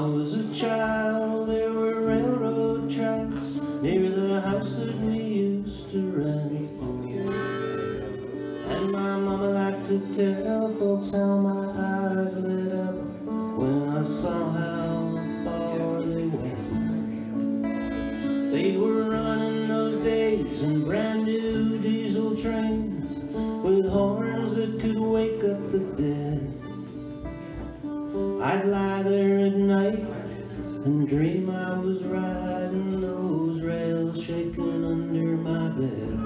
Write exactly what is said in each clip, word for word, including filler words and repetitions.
was a child, there were railroad tracks near the house that we used to rent. And my mama liked to tell folks how my eyes lit up when I saw how far they went. They were running those days in brand new diesel trains with horns that could wake up the dead. I'd lie there at night and dream I was riding those rails shaking under my bed.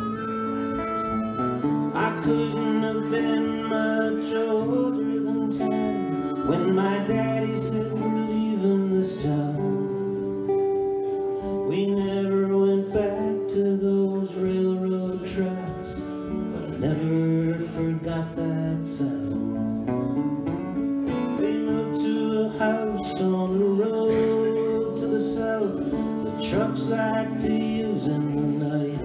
I couldn't have been much older than ten when my daddy said we're leaving this town. We never went back to those railroad tracks, but I never forgot that sound. They moved to a house on the road to the south the trucks like to use in the night.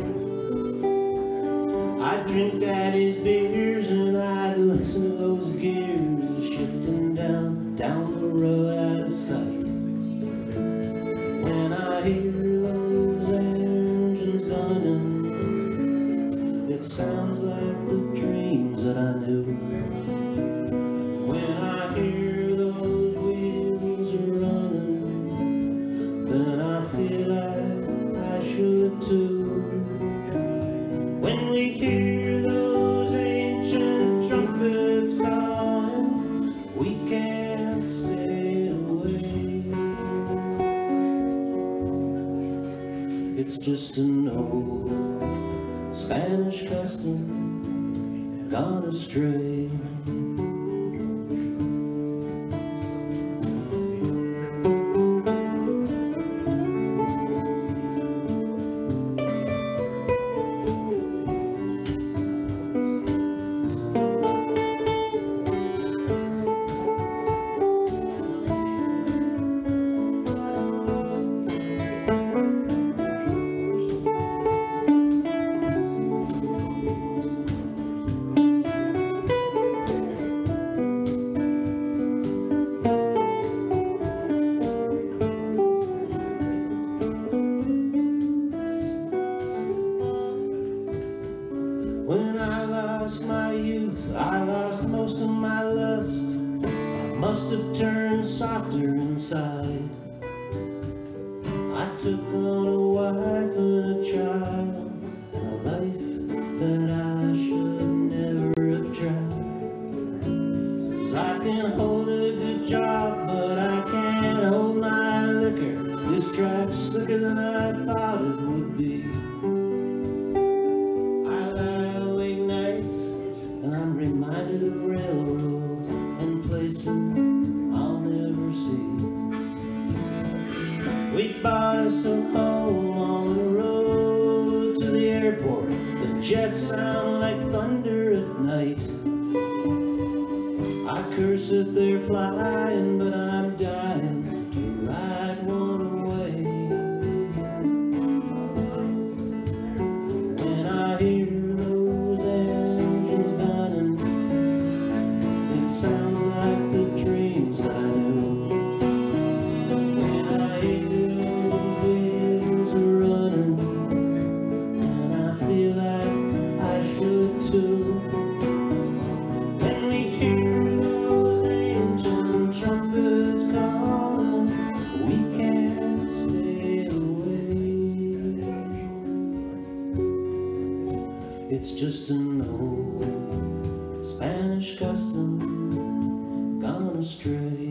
I'd drink daddy's beers and I'd listen to those gears shifting down, down the road out of sight. When I hear those engines gunning, it sounds like the dreams that I knew. When I hear those wheels are running, then I feel like I should too. When we hear those ancient trumpets calling, we can't stay away. It's just an old Spanish custom gone astray. When I lost my youth, I lost most of my lust. I must have turned softer inside. I took on a wife and a child, and a life that I should never have tried. 'Cause I can hold a good job, but I can't hold my liquor. This track's slicker than I thought it would be. And I'm reminded of railroads and places I'll never see. We bought us a home on the road to the airport. The jets sound like thunder at night. I curse that they're flying, but I'm dying to ride one away. When I hear sounds like the dreams I knew. When I hear those wheels are running, and I feel like I should too. When we hear those ancient trumpets calling, we can't stay away. It's just an old Spanish custom gone astray.